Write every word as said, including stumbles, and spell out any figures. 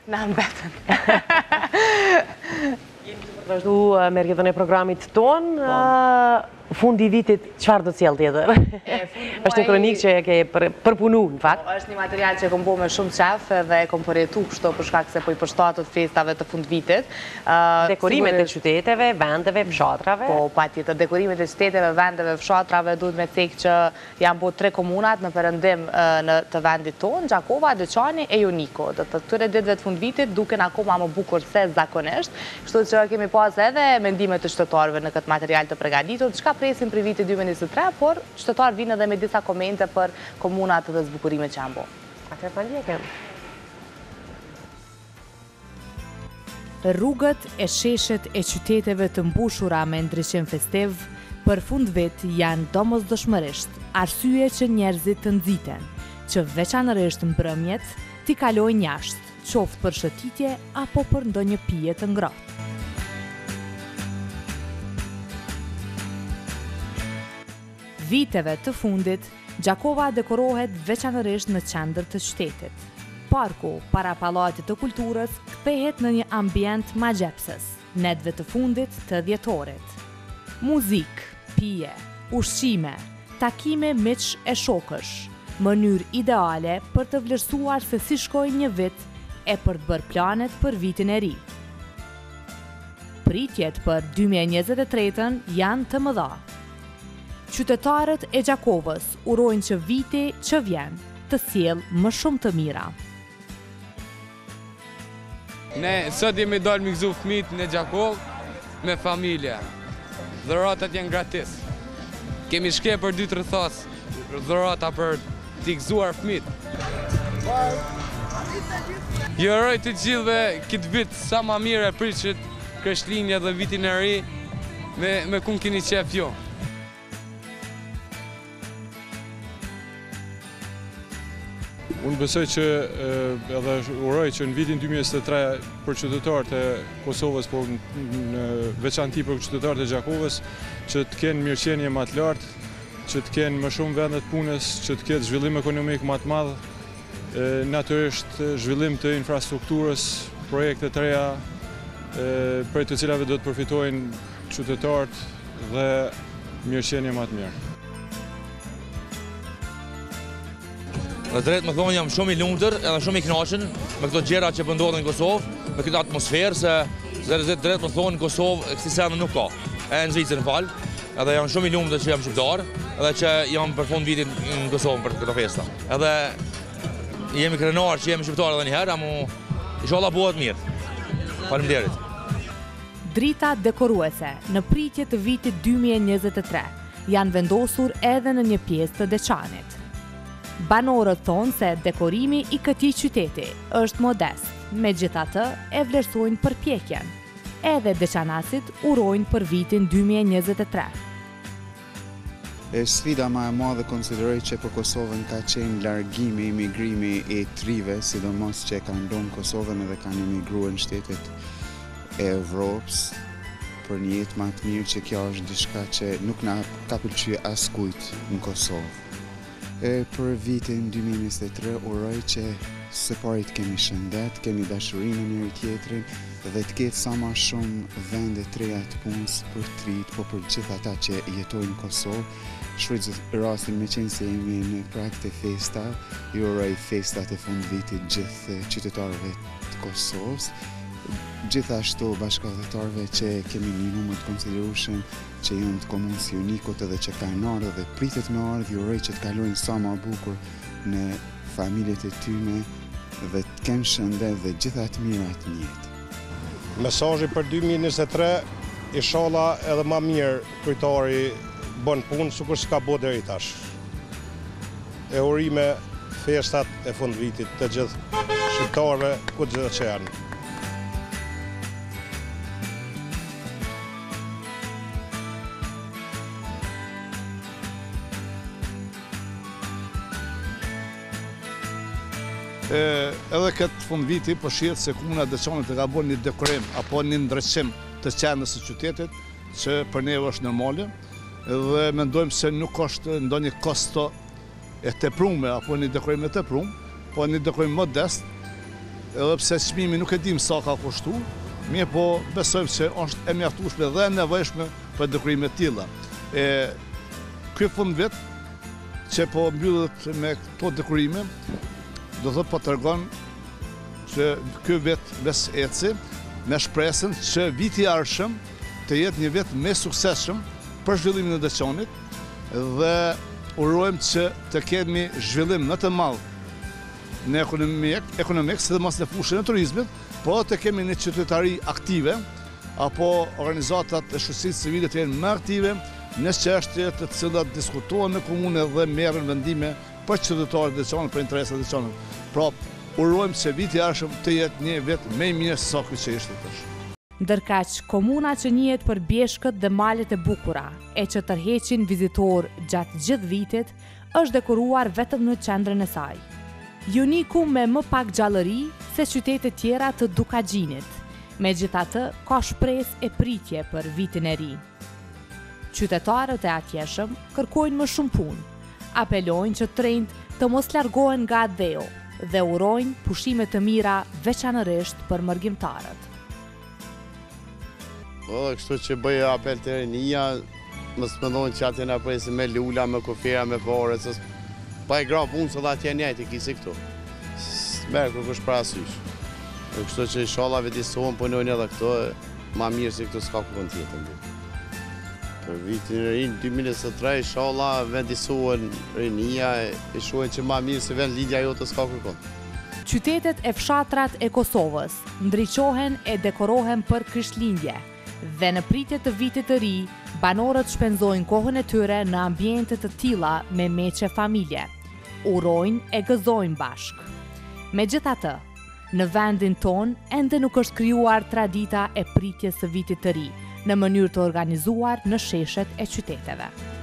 Na mbetën. Vazhdu me rrjedhën e programit ton, fundi i vitit, qëfar do t'sjell tjetër? Është një kronikë që e ke përpunu, në fakt. Është një material që e kom bo me shumë qef dhe e kom përjetu kështu për shkak se po i përshtatët festave të fund vitit. Dekorimet e qyteteve, vendeve, fshatrave? Po, pa tjetër, dekorimet e qyteteve, vendeve, fshatrave, duhet me cek që janë bo tre komunat në përëndim të vendit tonë, Gjakova, Deçani e Joniko. Dhe të këtyre ditëve të fund vitit duken akoma më bukur se zakonisht, kështu që kemi pas edhe mendimet të qytetarëve në këtë material të përgatitur, çka presim për vitin dy mijë e njëzet e tre, por qytetarë vinë edhe me disa komente për komunat dhe zbukurimet që janë bo. Atëherë ta ndjekim. Rrugët e sheshet e qyteteve të mbushura me ndryshim festiv për fund vit janë domosdoshmërisht arsye që njerëzit të nxiten, që veçanërisht mbrëmjet t'i kalojnë jashtë, qoftë për shëtitje apo për ndonjë pije të ngrohtë. Viteve të fundit, Gjakova dekorohet veçanërisht në qendër të qytetit. Parku, para pallatit të kulturës, kthehet në një ambient magjepsës, netëve të fundit të dhjetorit. Muzik, pije, ushqime, takime miq e shokësh, mënyrë ideale për të vlerësuar se si shkoi një vit e për të bërë planet për vitin e ri. Pritjet për dy mijë e njëzet e tretën janë të mëdha. Qytetarët e Gjakovës urojnë që viti që vjen të sjellë më shumë të mira. Ne sot jemi dalë me gëzu fëmijët në Gjakovë me familje. Dhuratat janë gratis. Kemi shke për dy tre thas dhurata për t'i gëzuar fëmijët. Ju uroj të gjithëve këtë vit sa më mirë e pritet Krishtlindja dhe vitin e ri me me kum keni qef ju. Unë besoj që edhe uroj që në vitin dy mijë e njëzet e tre për qytetarët e Kosovës, por në veçanti për qytetarët e Gjakovës, që të kenë mirëqenie më të lartë, që të kenë më shumë vendet punës, që të ketë zhvillim ekonomik më të madh, natyrisht zhvillim të infrastrukturës, projekte të reja, për të cilave do të përfitojnë qytetarët dhe mirëqenie më të mirë. Dhe drejt më thonë jam shumë i lumtur edhe shumë i kënaqur me këto gjëra që po ndodhin në Kosovë, me këtë atmosferë se drejt drejt më thonë në Kosovë kësi sende nuk ka. E në Zvicër në fal, edhe jam shumë i lumtur që jam shqiptar, edhe që jam për fund vitin në Kosovë për këto festa. Edhe jemi krenar që jemi shqiptar edhe një herë, amu inshallah bëhet mirë. Faleminderit. Drita dekoruese në pritje të vitit dy mijë e njëzet e tre janë vendosur edhe në një pjesë të Deçanit. Banorët thonë se dekorimi i këtij qyteti është modest, megjithatë e vlerësojnë përpjekjen. Edhe deçanasit urojnë për vitin dy mijë e njëzet e tre. Sfida më e madhe konsideroj që për Kosovën ka qenë largimi, emigrimi e trive, sidomos që kanë ndonë Kosovën edhe kanë emigruar në shtetet e Evropës për një jetë më të mirë, që kjo është diçka që nuk na ka pëlqyer askujt në Kosovë. E, për vitin dy mijë e njëzet e tre uroj që së pari të kemi shëndet, kemi dashurinë në njëri tjetrin dhe të ketë sa më shumë vende të reja të punës për trit, po për gjithë ata që jetojnë në Kosovë. Shfrytëzoj rastin me qenë se jemi në prag të festa, ju uroj festat e fund vitit gjithë qytetarëve të Kosovës. Gjithashtu bashkëdhëtarëve që kemi një numër të konsiderueshëm që janë të komunës Jonikut edhe që kanë ardhur dhe pritet me ardhur, ju uroj që të kalojnë sa më bukur në familjet e tyre dhe të kenë shëndet dhe gjitha të mirat në jetë. Mesazhi për dy mijë e njëzet e tre, inshallah edhe më mirë kryetari bën punë sikur s'ka bërë deri tash. E urime festat e fund vitit të gjithë shqiptarëve ku gjithë që janë. Edhe këtë fund viti po shihet se komuna e Deçanit ka bërë një dekorim apo një ndryshim të qendrës së qytetit që për ne është normale dhe mendojmë se nuk është ndonjë kosto e tepruar apo një dekorim e tepruar, po një dekorim modest edhe pse çmimi nuk e dim sa ka kushtu, mirë po besojmë se është e mjaftueshme dhe e nevojshme për dekorime të tilla. E ky fund vit që po mbyllet me këto dekorime, do thotë po tregon që ky vit mes eci me shpresën që viti i ardhshëm të jetë një vit më suksesshëm për zhvillimin e Deçanit dhe urojmë që të kemi zhvillim në të madh në ekonomik, ekonomik sidomos në fushën e turizmit, po të kemi një qytetari aktive apo organizatat e shoqërisë civile të jenë më aktive në çështje të cilat diskutohen në komunë dhe merren vendime për qytetarët e Deçanit, për interesat e Deçanit. Pra, urojmë që viti i ardhshëm të jetë një vit më i mirë se sa ky që ishte tash. Ndërkaq, komuna që njihet për bjeshkët dhe malet e bukura, e që tërheqin vizitor gjatë gjithë vitit, është dekoruar vetëm në qendrën e saj. Uniku me më pak gjallëri se qytetet tjera të Dukagjinit, megjithatë ka shpresë e pritje për vitin e ri. Qytetarët e atjeshëm kërkojnë më shumë punë, apelojnë që trenjt të mos largohen nga Dheu dhe urojnë pushime të mira veçanërisht për mërgjimtarët. O, kështu që bëjë apel të rinia, mos mendojnë që atje na presin me lula, me kufira, me fore, se pa e gra punë se dhe atje njëjtë i kisi këtu. Merë kërkush parasysh. Kështu që inshallah vetisohen punojnë edhe këto, ma mirë se këtu s'ka kukon tjetër. Për vitin e rinë dy mijë e njëzet e tre, inshallah vendisohen rinia, e shohin që ma mirë se vend lidja jote s'ka kukon. Qytetet e fshatrat e Kosovës ndriçohen e dekorohen për Krishtlindje, dhe në pritje të vitit të ri, banorët shpenzojnë kohën e tyre në ambiente të tilla me meqe familje, urojnë e gëzojnë bashk. Megjithatë, në vendin ton ende nuk është krijuar tradita e pritjes së vitit të ri në mënyrë të organizuar në sheshet e qyteteve.